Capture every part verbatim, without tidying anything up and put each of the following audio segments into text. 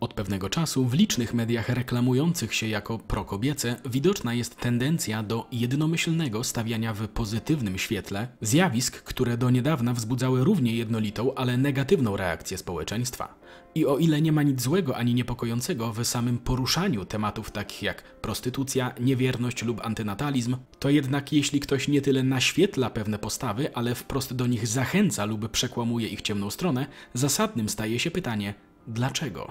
Od pewnego czasu w licznych mediach reklamujących się jako prokobiece widoczna jest tendencja do jednomyślnego stawiania w pozytywnym świetle zjawisk, które do niedawna wzbudzały równie jednolitą, ale negatywną reakcję społeczeństwa. I o ile nie ma nic złego ani niepokojącego w samym poruszaniu tematów takich jak prostytucja, niewierność lub antynatalizm, to jednak jeśli ktoś nie tyle naświetla pewne postawy, ale wprost do nich zachęca lub przekłamuje ich ciemną stronę, zasadnym staje się pytanie: dlaczego?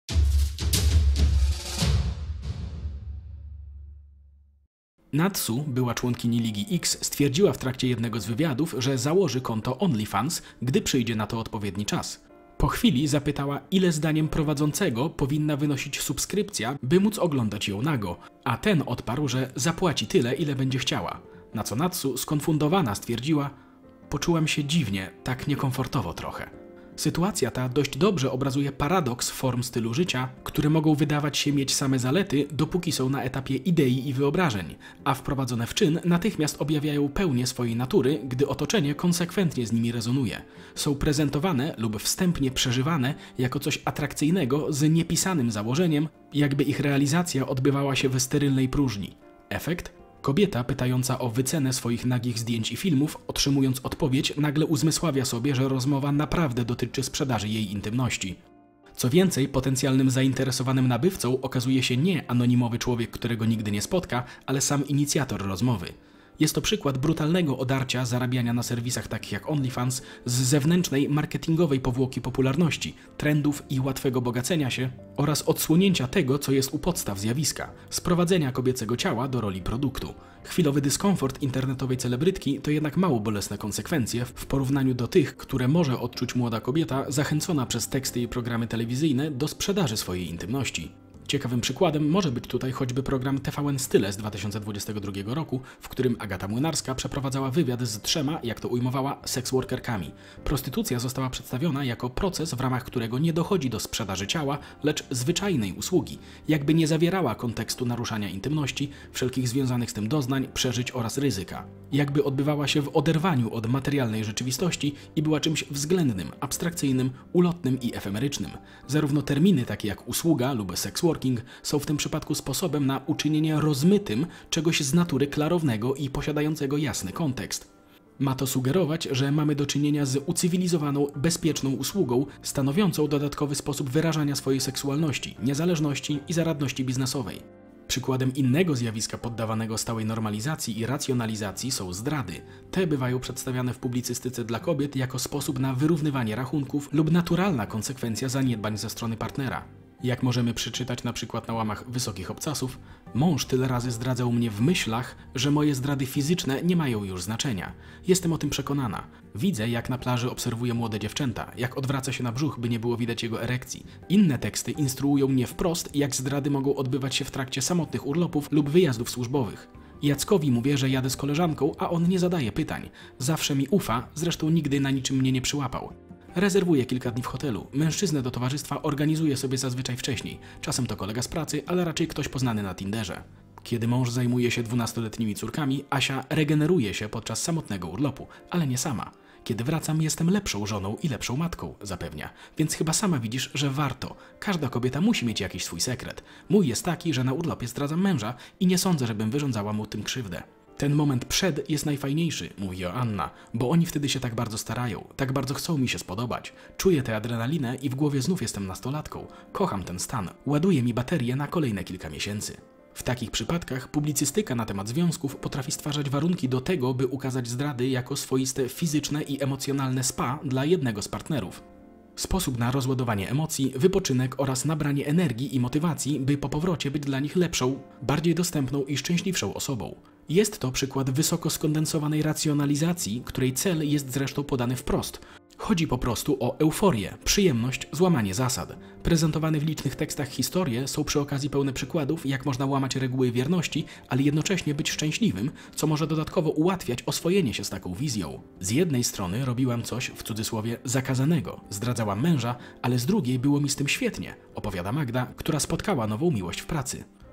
Natsu, była członkini Ligi X, stwierdziła w trakcie jednego z wywiadów, że założy konto OnlyFans, gdy przyjdzie na to odpowiedni czas. Po chwili zapytała, ile zdaniem prowadzącego powinna wynosić subskrypcja, by móc oglądać ją nago, a ten odparł, że zapłaci tyle, ile będzie chciała. Na co Natsu, skonfundowana, stwierdziła: poczułam się dziwnie, tak niekomfortowo trochę. Sytuacja ta dość dobrze obrazuje paradoks form stylu życia, które mogą wydawać się mieć same zalety, dopóki są na etapie idei i wyobrażeń, a wprowadzone w czyn natychmiast objawiają pełnię swojej natury, gdy otoczenie konsekwentnie z nimi rezonuje. Są prezentowane lub wstępnie przeżywane jako coś atrakcyjnego z niepisanym założeniem, jakby ich realizacja odbywała się we sterylnej próżni. Efekt? Kobieta pytająca o wycenę swoich nagich zdjęć i filmów, otrzymując odpowiedź, nagle uzmysławia sobie, że rozmowa naprawdę dotyczy sprzedaży jej intymności. Co więcej, potencjalnym zainteresowanym nabywcą okazuje się nie anonimowy człowiek, którego nigdy nie spotka, ale sam inicjator rozmowy. Jest to przykład brutalnego odarcia zarabiania na serwisach takich jak OnlyFans z zewnętrznej marketingowej powłoki popularności, trendów i łatwego bogacenia się oraz odsłonięcia tego, co jest u podstaw zjawiska, sprowadzenia kobiecego ciała do roli produktu. Chwilowy dyskomfort internetowej celebrytki to jednak mało bolesne konsekwencje w porównaniu do tych, które może odczuć młoda kobieta zachęcona przez teksty i programy telewizyjne do sprzedaży swojej intymności. Ciekawym przykładem może być tutaj choćby program T V N Style z dwa tysiące dwudziestego drugiego roku, w którym Agata Młynarska przeprowadzała wywiad z trzema, jak to ujmowała, seksworkerkami. Prostytucja została przedstawiona jako proces, w ramach którego nie dochodzi do sprzedaży ciała, lecz zwyczajnej usługi, jakby nie zawierała kontekstu naruszania intymności, wszelkich związanych z tym doznań, przeżyć oraz ryzyka. Jakby odbywała się w oderwaniu od materialnej rzeczywistości i była czymś względnym, abstrakcyjnym, ulotnym i efemerycznym. Zarówno terminy takie jak usługa lub seksworking są w tym przypadku sposobem na uczynienie rozmytym czegoś z natury klarownego i posiadającego jasny kontekst. Ma to sugerować, że mamy do czynienia z ucywilizowaną, bezpieczną usługą, stanowiącą dodatkowy sposób wyrażania swojej seksualności, niezależności i zaradności biznesowej. Przykładem innego zjawiska poddawanego stałej normalizacji i racjonalizacji są zdrady. Te bywają przedstawiane w publicystyce dla kobiet jako sposób na wyrównywanie rachunków lub naturalna konsekwencja zaniedbań ze strony partnera. Jak możemy przeczytać na przykład na łamach Wysokich Obcasów, mąż tyle razy zdradzał mnie w myślach, że moje zdrady fizyczne nie mają już znaczenia. Jestem o tym przekonana. Widzę, jak na plaży obserwuję młode dziewczęta, jak odwraca się na brzuch, by nie było widać jego erekcji. Inne teksty instruują mnie wprost, jak zdrady mogą odbywać się w trakcie samotnych urlopów lub wyjazdów służbowych. Jackowi mówię, że jadę z koleżanką, a on nie zadaje pytań. Zawsze mi ufa, zresztą nigdy na niczym mnie nie przyłapał. Rezerwuję kilka dni w hotelu. Mężczyznę do towarzystwa organizuję sobie zazwyczaj wcześniej. Czasem to kolega z pracy, ale raczej ktoś poznany na Tinderze. Kiedy mąż zajmuje się dwunastoletnimi córkami, Asia regeneruje się podczas samotnego urlopu, ale nie sama. Kiedy wracam, jestem lepszą żoną i lepszą matką, zapewnia. Więc chyba sama widzisz, że warto. Każda kobieta musi mieć jakiś swój sekret. Mój jest taki, że na urlopie zdradzam męża i nie sądzę, żebym wyrządzała mu tym krzywdę. Ten moment przed jest najfajniejszy, mówi Joanna, bo oni wtedy się tak bardzo starają, tak bardzo chcą mi się spodobać. Czuję tę adrenalinę i w głowie znów jestem nastolatką. Kocham ten stan, ładuje mi baterię na kolejne kilka miesięcy. W takich przypadkach publicystyka na temat związków potrafi stwarzać warunki do tego, by ukazać zdrady jako swoiste fizyczne i emocjonalne spa dla jednego z partnerów. Sposób na rozładowanie emocji, wypoczynek oraz nabranie energii i motywacji, by po powrocie być dla nich lepszą, bardziej dostępną i szczęśliwszą osobą. Jest to przykład wysoko skondensowanej racjonalizacji, której cel jest zresztą podany wprost. Chodzi po prostu o euforię, przyjemność, złamanie zasad. Prezentowane w licznych tekstach historie są przy okazji pełne przykładów, jak można łamać reguły wierności, ale jednocześnie być szczęśliwym, co może dodatkowo ułatwiać oswojenie się z taką wizją. Z jednej strony robiłam coś, w cudzysłowie, zakazanego, zdradzałam męża, ale z drugiej było mi z tym świetnie, opowiada Magda, która spotkała nową miłość w pracy.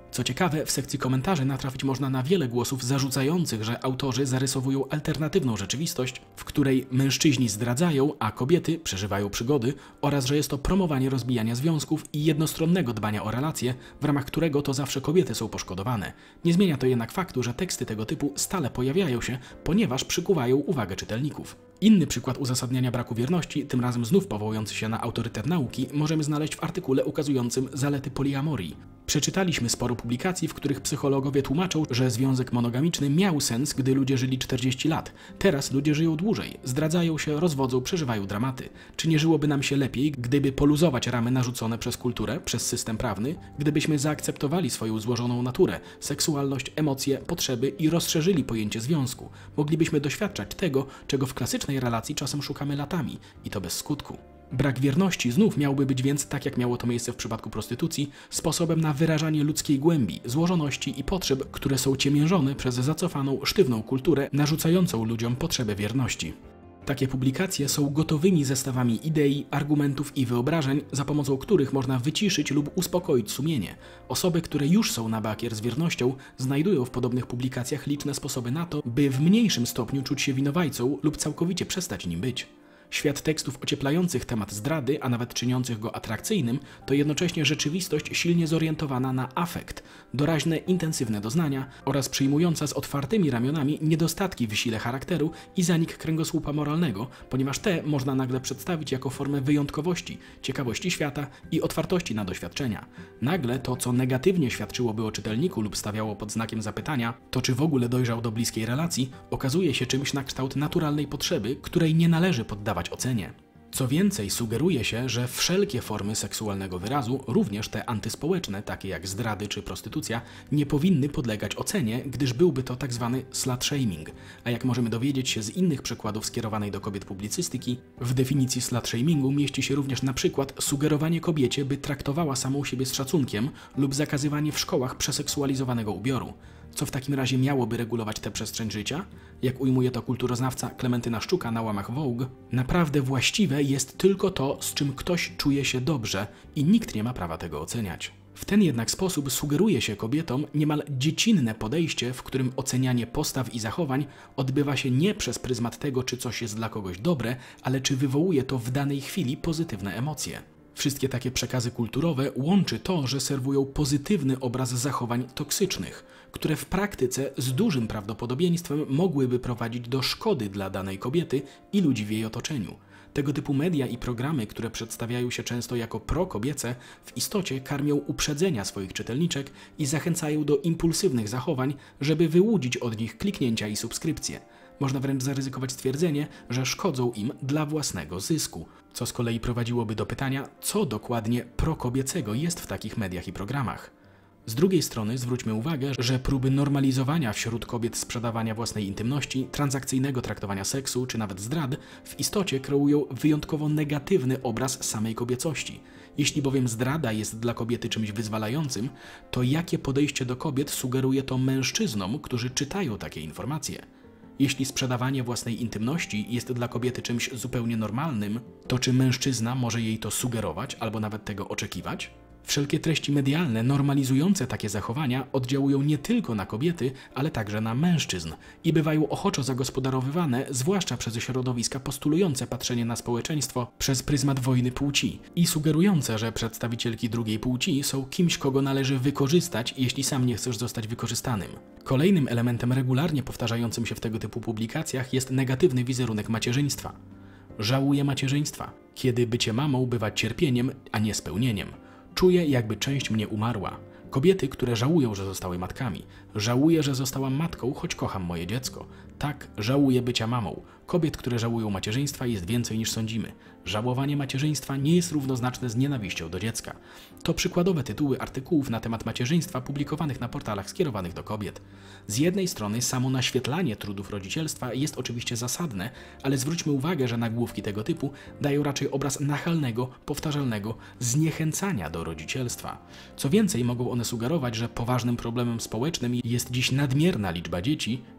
Co ciekawe, w sekcji komentarzy natrafić można na wiele głosów zarzucających, że autorzy zarysowują alternatywną rzeczywistość, w której mężczyźni zdradzają, a kobiety przeżywają przygody, oraz że jest to promowanie rozbijania związków i jednostronnego dbania o relacje, w ramach którego to zawsze kobiety są poszkodowane. Nie zmienia to jednak faktu, że teksty tego typu stale pojawiają się, ponieważ przykuwają uwagę czytelników. Inny przykład uzasadniania braku wierności, tym razem znów powołujący się na autorytet nauki, możemy znaleźć w artykule ukazującym zalety poliamorii. Przeczytaliśmy sporo publikacji, w których psychologowie tłumaczą, że związek monogamiczny miał sens, gdy ludzie żyli czterdzieści lat. Teraz ludzie żyją dłużej, zdradzają się, rozwodzą, przeżywają dramaty. Czy nie żyłoby nam się lepiej, gdyby poluzować ramy narzucone przez kulturę, przez system prawny, gdybyśmy zaakceptowali swoją złożoną naturę, seksualność, emocje, potrzeby i rozszerzyli pojęcie związku? Moglibyśmy doświadczać tego, czego w klasycznej relacji czasem szukamy latami, i to bez skutku. Brak wierności znów miałby być więc, tak jak miało to miejsce w przypadku prostytucji, sposobem na wyrażanie ludzkiej głębi, złożoności i potrzeb, które są ciemiężone przez zacofaną, sztywną kulturę narzucającą ludziom potrzebę wierności. Takie publikacje są gotowymi zestawami idei, argumentów i wyobrażeń, za pomocą których można wyciszyć lub uspokoić sumienie. Osoby, które już są na bakier z wiernością, znajdują w podobnych publikacjach liczne sposoby na to, by w mniejszym stopniu czuć się winowajcą lub całkowicie przestać nim być. Świat tekstów ocieplających temat zdrady, a nawet czyniących go atrakcyjnym, to jednocześnie rzeczywistość silnie zorientowana na afekt, doraźne, intensywne doznania oraz przyjmująca z otwartymi ramionami niedostatki w sile charakteru i zanik kręgosłupa moralnego, ponieważ te można nagle przedstawić jako formę wyjątkowości, ciekawości świata i otwartości na doświadczenia. Nagle to, co negatywnie świadczyłoby o czytelniku lub stawiało pod znakiem zapytania, to czy w ogóle dojrzał do bliskiej relacji, okazuje się czymś na kształt naturalnej potrzeby, której nie należy poddawać ocenie. Co więcej, sugeruje się, że wszelkie formy seksualnego wyrazu, również te antyspołeczne, takie jak zdrady czy prostytucja, nie powinny podlegać ocenie, gdyż byłby to tak zwany slut-shaming. A jak możemy dowiedzieć się z innych przykładów skierowanej do kobiet publicystyki, w definicji slut-shamingu mieści się również na przykład sugerowanie kobiecie, by traktowała samą siebie z szacunkiem lub zakazywanie w szkołach przeseksualizowanego ubioru. Co w takim razie miałoby regulować tę przestrzeń życia? Jak ujmuje to kulturoznawca Klementyna Szczuka na łamach Vogue, naprawdę właściwe jest tylko to, z czym ktoś czuje się dobrze i nikt nie ma prawa tego oceniać. W ten jednak sposób sugeruje się kobietom niemal dziecinne podejście, w którym ocenianie postaw i zachowań odbywa się nie przez pryzmat tego, czy coś jest dla kogoś dobre, ale czy wywołuje to w danej chwili pozytywne emocje. Wszystkie takie przekazy kulturowe łączy to, że serwują pozytywny obraz zachowań toksycznych, które w praktyce z dużym prawdopodobieństwem mogłyby prowadzić do szkody dla danej kobiety i ludzi w jej otoczeniu. Tego typu media i programy, które przedstawiają się często jako prokobiece, w istocie karmią uprzedzenia swoich czytelniczek i zachęcają do impulsywnych zachowań, żeby wyłudzić od nich kliknięcia i subskrypcje. Można wręcz zaryzykować stwierdzenie, że szkodzą im dla własnego zysku, co z kolei prowadziłoby do pytania, co dokładnie prokobiecego jest w takich mediach i programach. Z drugiej strony zwróćmy uwagę, że próby normalizowania wśród kobiet sprzedawania własnej intymności, transakcyjnego traktowania seksu czy nawet zdrad w istocie kreują wyjątkowo negatywny obraz samej kobiecości. Jeśli bowiem zdrada jest dla kobiety czymś wyzwalającym, to jakie podejście do kobiet sugeruje to mężczyznom, którzy czytają takie informacje? Jeśli sprzedawanie własnej intymności jest dla kobiety czymś zupełnie normalnym, to czy mężczyzna może jej to sugerować albo nawet tego oczekiwać? Wszelkie treści medialne normalizujące takie zachowania oddziałują nie tylko na kobiety, ale także na mężczyzn i bywają ochoczo zagospodarowywane, zwłaszcza przez środowiska postulujące patrzenie na społeczeństwo przez pryzmat wojny płci i sugerujące, że przedstawicielki drugiej płci są kimś, kogo należy wykorzystać, jeśli sam nie chcesz zostać wykorzystanym. Kolejnym elementem regularnie powtarzającym się w tego typu publikacjach jest negatywny wizerunek macierzyństwa. Żałuję macierzyństwa, kiedy bycie mamą bywa cierpieniem, a nie spełnieniem. Czuję, jakby część mnie umarła. Kobiety, które żałują, że zostały matkami. Żałuję, że zostałam matką, choć kocham moje dziecko. Tak, żałuję bycia mamą. Kobiet, które żałują macierzyństwa, jest więcej niż sądzimy. Żałowanie macierzyństwa nie jest równoznaczne z nienawiścią do dziecka. To przykładowe tytuły artykułów na temat macierzyństwa publikowanych na portalach skierowanych do kobiet. Z jednej strony samo naświetlanie trudów rodzicielstwa jest oczywiście zasadne, ale zwróćmy uwagę, że nagłówki tego typu dają raczej obraz nachalnego, powtarzalnego zniechęcania do rodzicielstwa. Co więcej, mogą one sugerować, że poważnym problemem społecznym jest dziś nadmierna liczba dzieci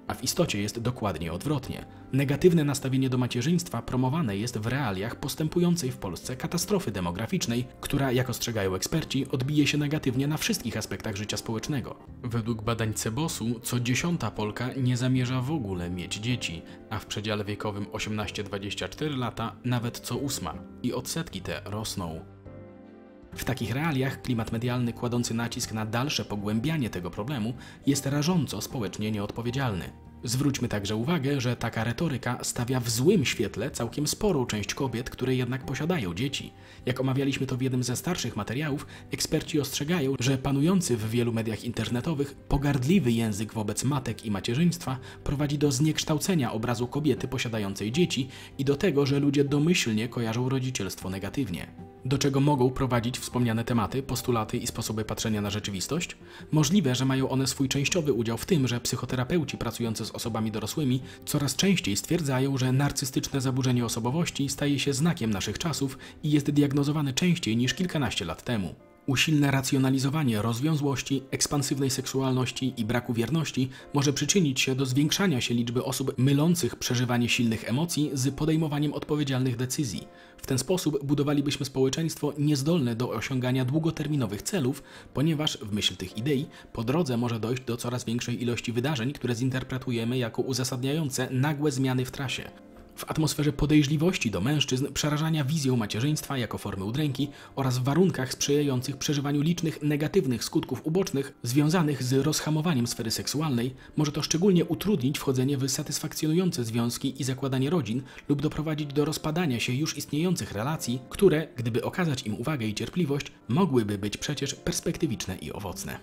A w istocie jest dokładnie odwrotnie. Negatywne nastawienie do macierzyństwa promowane jest w realiach postępującej w Polsce katastrofy demograficznej, która, jak ostrzegają eksperci, odbije się negatywnie na wszystkich aspektach życia społecznego. Według badań Cebosu co dziesiąta Polka nie zamierza w ogóle mieć dzieci, a w przedziale wiekowym osiemnaście dwadzieścia cztery lata nawet co ósma. I odsetki te rosną. W takich realiach klimat medialny kładący nacisk na dalsze pogłębianie tego problemu jest rażąco społecznie nieodpowiedzialny. Zwróćmy także uwagę, że taka retoryka stawia w złym świetle całkiem sporą część kobiet, które jednak posiadają dzieci. Jak omawialiśmy to w jednym ze starszych materiałów, eksperci ostrzegają, że panujący w wielu mediach internetowych pogardliwy język wobec matek i macierzyństwa prowadzi do zniekształcenia obrazu kobiety posiadającej dzieci i do tego, że ludzie domyślnie kojarzą rodzicielstwo negatywnie. Do czego mogą prowadzić wspomniane tematy, postulaty i sposoby patrzenia na rzeczywistość? Możliwe, że mają one swój częściowy udział w tym, że psychoterapeuci pracujący z osobami dorosłymi coraz częściej stwierdzają, że narcystyczne zaburzenie osobowości staje się znakiem naszych czasów i jest diagnozowane częściej niż kilkanaście lat temu. Usilne racjonalizowanie rozwiązłości, ekspansywnej seksualności i braku wierności może przyczynić się do zwiększania się liczby osób mylących przeżywanie silnych emocji z podejmowaniem odpowiedzialnych decyzji. W ten sposób budowalibyśmy społeczeństwo niezdolne do osiągania długoterminowych celów, ponieważ, w myśl tych idei, po drodze może dojść do coraz większej ilości wydarzeń, które zinterpretujemy jako uzasadniające nagłe zmiany w trasie. W atmosferze podejrzliwości do mężczyzn, przerażania wizją macierzyństwa jako formy udręki oraz w warunkach sprzyjających przeżywaniu licznych negatywnych skutków ubocznych związanych z rozhamowaniem sfery seksualnej, może to szczególnie utrudnić wchodzenie w satysfakcjonujące związki i zakładanie rodzin lub doprowadzić do rozpadania się już istniejących relacji, które, gdyby okazać im uwagę i cierpliwość, mogłyby być przecież perspektywiczne i owocne.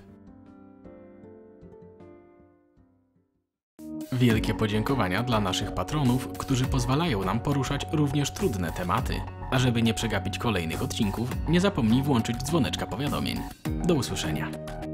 Wielkie podziękowania dla naszych patronów, którzy pozwalają nam poruszać również trudne tematy. A żeby nie przegapić kolejnych odcinków, nie zapomnij włączyć dzwoneczka powiadomień. Do usłyszenia.